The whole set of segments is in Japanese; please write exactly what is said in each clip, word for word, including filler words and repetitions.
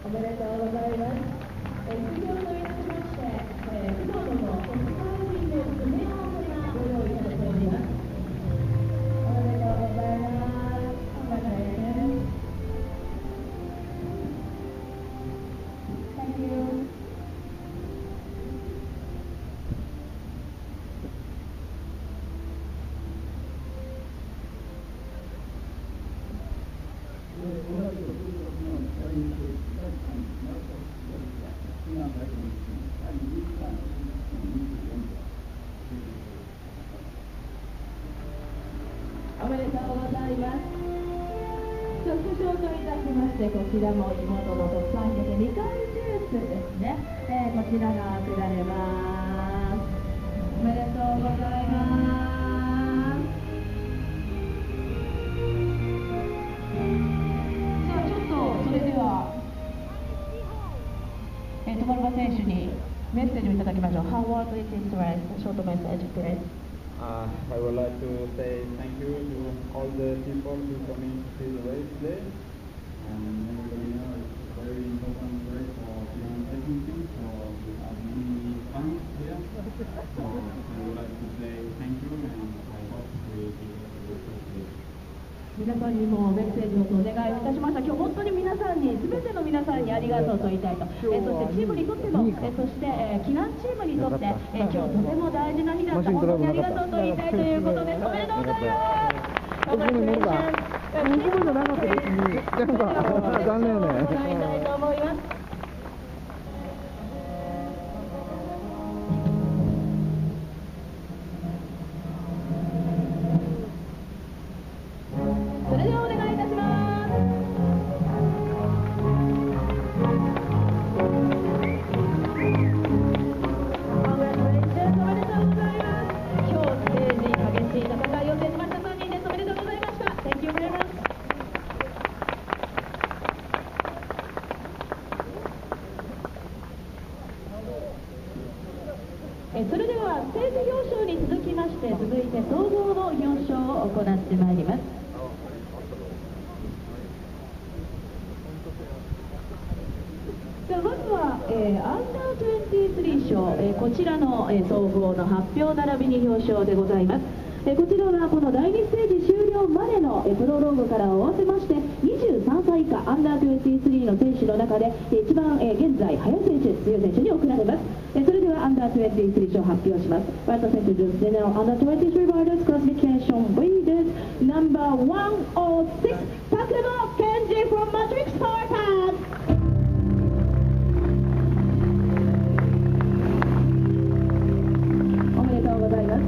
おめでとうございます。えー、出場といたしまして、えー、熊本の国際人の詰め合わせがご用意されております。おめでとうございます。おめでとうございます。Thank you. おめでとうございます。副賞といたしまして、こちらも地元の特産品でみかんジュースですね、えー、こちらが贈られます。おめでとうございます。さあ、ちょっとそれでは、えー、トマロバ選手にメッセージをいただきましょう。How was it expressed? Short message, please. Uh, I would like to say thank you to all the people who come in to see the race today. And everybody knows it's a very important race for young technicians, so we have many fans here. So I would like to say thank you, and I hope we will be able to see it. 皆さんにもメッセージをお願いいたしました。今日本当に皆さんに、すべての皆さんにありがとうと言いたいと、えそしてチームにとっても、えそして、え祈願チームにとって、え今日とても大事な日だった、本当にありがとうと言いたいということです。おめでとうございます。 僕に乗るか。僕じゃなかった別に。なんか残念ね。 伺いたいと思います。それではお願いいたします。コングラチュレーション、おめでとうございます。今日ステージ激しい戦いを制しましたさんにんです。おめでとうございました。Thank you very much。えそれではステージ表彰に続きまして、続いて総合の表彰を行ってまいります。ではまずは、えー、アンダーにじゅうさん賞、えー、こちらの、えー、総合の発表並びに表彰でございます。えー、こちらはこのだいにステージ終了までの、えー、プロローグから合わせましてにじゅうさんさい以下アンダーにじゅうさんの選手の中で、えー、一番、えー、現在速い選手、強い選手に贈られます。えー、それではアンダーにじゅうさん賞発表します。ファースト選手です。Now under twenty-three riders classification leaders number one oh six Takumo Kenji from Matrix Spartans。おめでとうございます。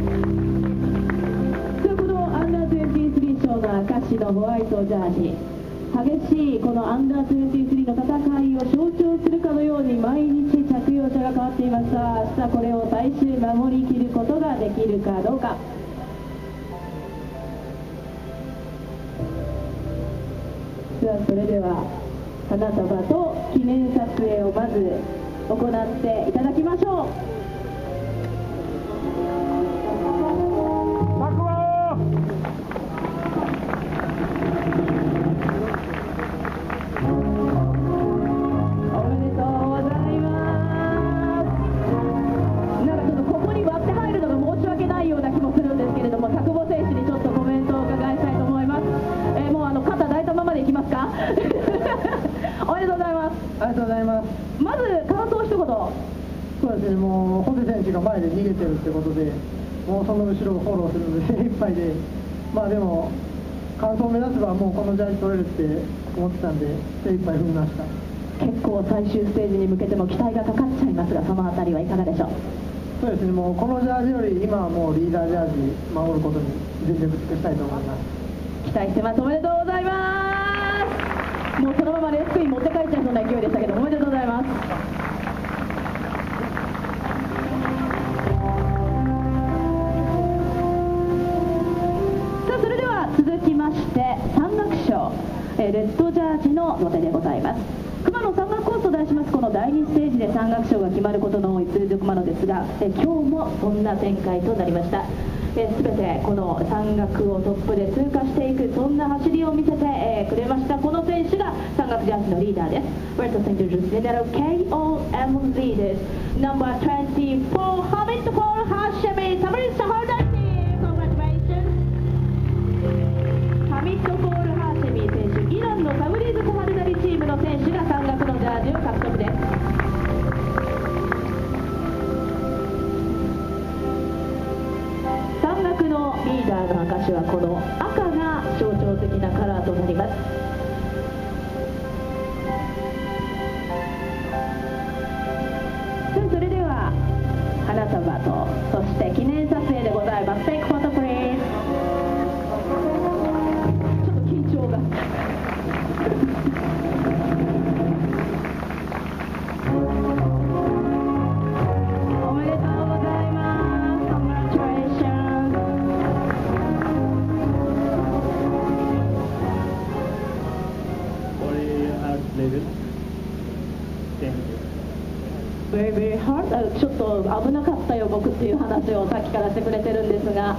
このアンダーにじゅうさん賞がカシのホワイトジャージ、激しいこのアンダーにじゅうさんの戦いを象徴するかのように毎日着用者が変わっています。さあ、明日これを最終守りきることができるかどうか。ではそれでは花束と記念撮影をまず行っていただきましょう。まず感想一言。 そうですね、もうホセ選手が前で逃げてるってことで、もうその後ろをフォローするので精一杯で、まあでも完走を目指せばもうこのジャージ取れるって思ってたんで精一杯踏みました。 結構最終ステージに向けても期待がかかっちゃいますが、そのあたりはいかがでしょう。 そうですね、もうこのジャージより今はもうリーダージャージ守ることに全力尽くしたいと思います。 期待してます。おめでとうございます。もうそのままレースクイーン持って帰っちゃいそうな勢いでしたけど、おめでとうございます。さあ、それでは続きまして山岳賞、えー、レッドジャージの土手でございます。熊野山岳コースと題しますこのだいにステージで山岳賞が決まることの多い通常熊野ですが、えー、今日もそんな展開となりました。えー、全てこの山岳をトップで通過していく、そんな走りを見せて、えー、くれました。この選手が山岳各ジャッジのリーダーです。Let's introduce General ケーオーエム leaders number twenty-four Hamid for Hashemi Tabriz Shahardar team. Congratulations. Hamid for Hashemi 選手、イランのタブリーズ・コハルダリチームの選手が山岳のジャージを獲得です。山岳のリーダーの証はこの赤が象徴的なカラーとなります。それでは花束とそして記念撮影でございます。 Take photo please。 ちょっと緊張がおめでとうございます。 Congratulations。 Very hard level. Thank you. Very, very hard. あ、ちょっと危なかったよ僕っていう話をさっきからしてくれてるんですが、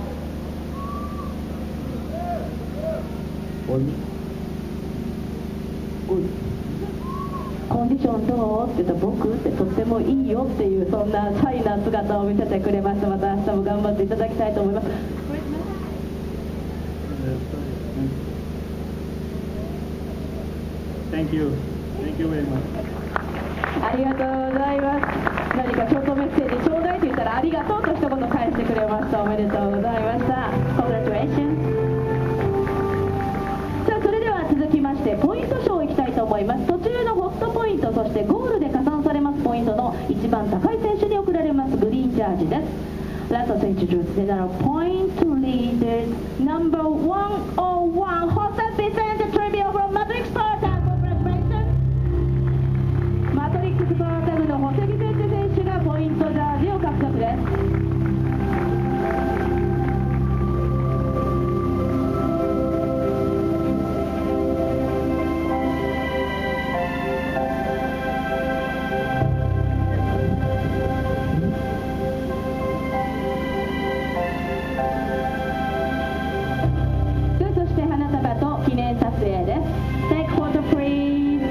コンディションどうって言ったら僕ってとってもいいよっていうそんなシャイな姿を見せてくれました。また明日も頑張っていただきたいと思います。 Thank you. Thank you very much. ありがとうございます。何かショートメッセージちょうだいと言ったらありがとうと一言返してくれました。おめでとうございました。 Congratulations。 さあそれでは続きましてポイント賞いきたいと思います。途中のホットポイントそしてゴールで加算されますポイントの一番高い選手に贈られますグリーンジャージです。 Let us introduce General Point Leaders number one oh one Jose Vicente Trivio from Matrix Spartan。 Congratulations。 マトリックスパータグのホセビセンテ選手がポイントジャージを獲得です。そして花束と記念撮影です。 Take photo please。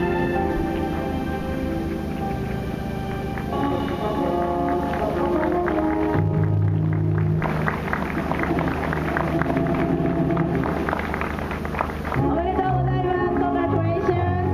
おめでとうございます。 Congratulations。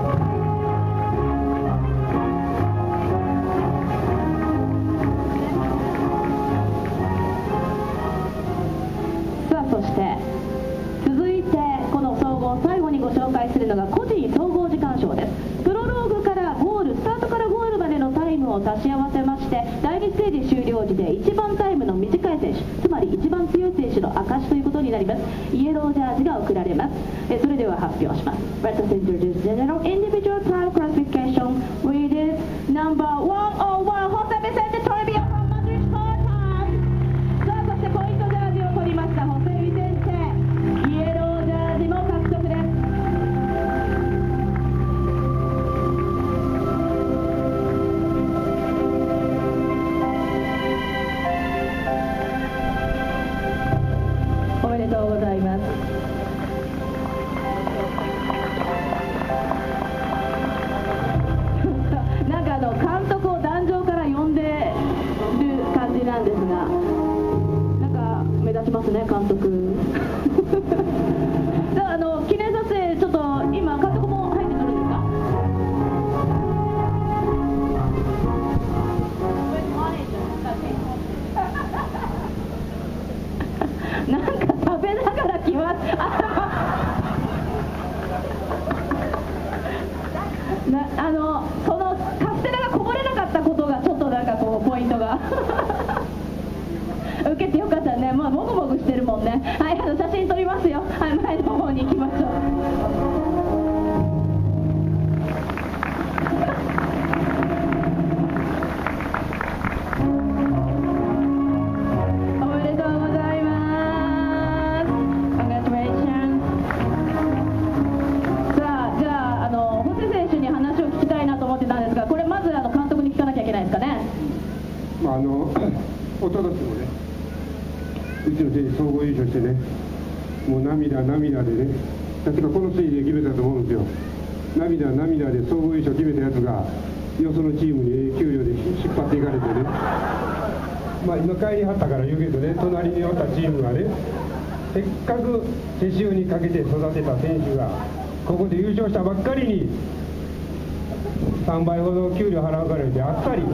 さあそして続いてこの総合最後にご紹介するのが個人総合時間賞です。プロローグからゴールスタートからゴールまでのタイムを足し合わせましてだいにステージ終了時で一番タイムの短い選手つまり一番強い選手の証ということになります。イエロージャージが贈られます。えそれでは発表します。 Let us introduce General Individual Time Classification Leaders number one oh one Jose Vicente Trivio from Madrid Spartan。 さあそしてポイントジャージを取りましたホセ・ビセンテイエロージャージも獲得です。おめでとうございます。なんかあの監督を壇上から呼んでる感じなんですが、なんか目立ちますね監督。だからあの記念撮影ちょっと今監督も入って撮るんですか？なんか食べながら来ます。なあのそのカステラがこぼれなかったことがちょっとなんかこうポイントが受けてよかったね。まあもぐもぐしてるもんね。はい、あの写真撮りますよ。はい、前の方に行きましょう。おめでとうございます。 Congratulations。 さあじゃああのホセ選手に話を聞きたいなと思ってたんですが、これまずあの監督に聞かなきゃいけないですかね。 まああのおととしもね、うちの選手総合優勝してね、もう涙涙でね、確かこのステージで決めたと思うんですよ。 涙涙で総合優勝決めたやつがよそのチームに給料で引っ張っていかれてね、まあ今帰りはったから言うけどね、隣におったチームがね、せっかく手塩にかけて育てた選手がここで優勝したばっかりにさんばいほど給料払うから言ってあっさり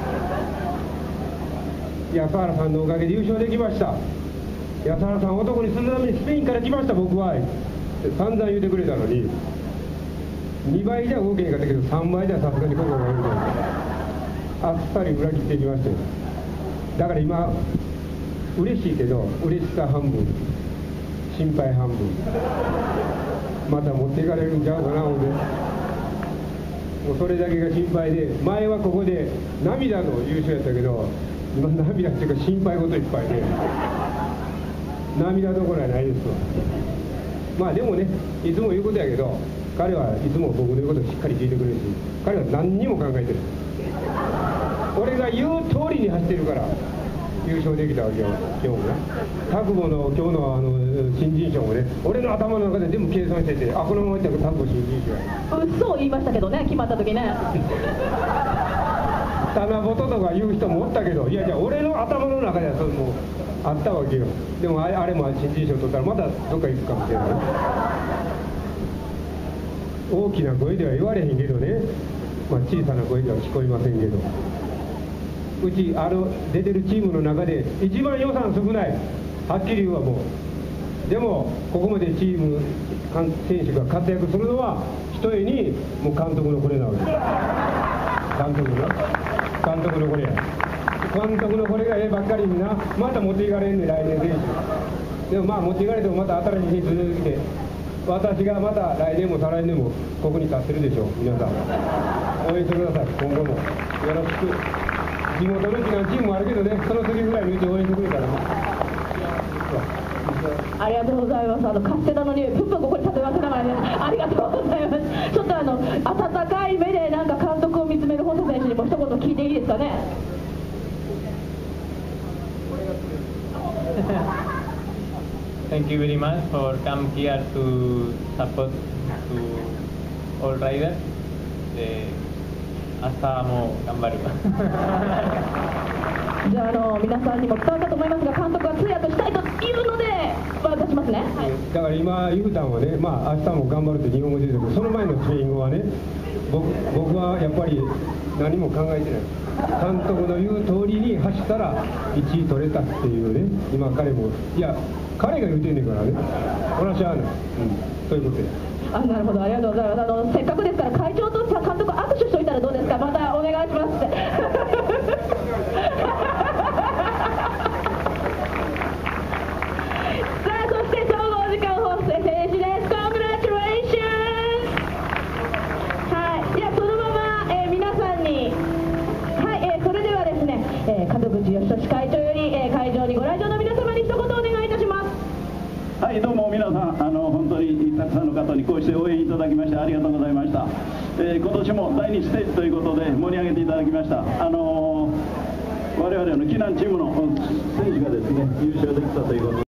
安原さんのおかげで優勝できました、安原さん男にするためにスペインから来ました僕は散々言うてくれたのに、にばいじゃ動けへんかったけどさんばいじゃさすがに心が折れてあっさり裏切ってきましたよ。だから今嬉しいけど嬉しさ半分心配半分、また持っていかれるんちゃうかな思って、もうそれだけが心配で、前はここで涙の優勝やったけど今涙っていうか心配事いっぱいで涙どころはないですわ。まあでもね、いつも言うことやけど彼はいつも僕の言うことをしっかり聞いてくれるし、彼は何にも考えてる、俺が言う通りに走ってるから優勝できたわけよ。今日もね、タクボの今日のあの新人賞もね、俺の頭の中で全部計算してて、あこのままいったらタクボ新人賞や。 嘘を言いましたけどね、決まった時ね。 棚ぼととか言う人もおったけど、いやじゃあ俺の頭の中ではそれもうあったわけよ。でもあれあれも新人賞取ったらまたどっか行くかもしれない。大きな声では言われへんけどね、まあ、小さな声では聞こえませんけど、うちある出てるチームの中で一番予算少ない、はっきり言うわもう。でもここまでチーム選手が活躍するのはひとえにもう監督のこれなわけです。監督の監督のこれや監督のこれがええばっかりにな、また持っていかれんねん来年選手。でもまあ持っていかれてもまた新しい選手出てきて、私がまた来年も再来年もここに立ってるでしょう。皆さん応援してください。今後もよろしく。地元の避難チームもあるけどね、その次ぐらいのうち応援してくれたらね。 ありがとうございます。あのカステラの匂い、プンプンここに立てますからね。ありがとうございます。ちょっとあの温かい目でなんか監督を見つめる細田選手にも一言聞いていいですかね。 Thank you very much for come here to support to all riders. で、明日も頑張る。 じゃあ、あの皆さんにも伝わったと思いますが、監督は通訳したいというので渡しますね。はい、 だから今言うたんはね、まあ明日も頑張るって日本語で言うけど、その前のスペイン語はね、僕僕はやっぱり何も考えてない。監督の言う通りに走ったらいちい取れたっていうね、今彼もいや彼が言うてんねんからね、話はない、うん、そういうことや。 あ、なるほど、ありがとうございます。あのせっかくですから会長と監督握手しといたらどうですか。またお願いしますって。門口義会長より、えー、会場にご来場の皆様に一言お願いいたします。 はい、どうも皆さん、あの本当にたくさんの方にこうして応援いただきましてありがとうございました。えー、今年もだいにステージということで盛り上げていただきました。あのー、我々の避難チームの選手がですね優勝できたということで。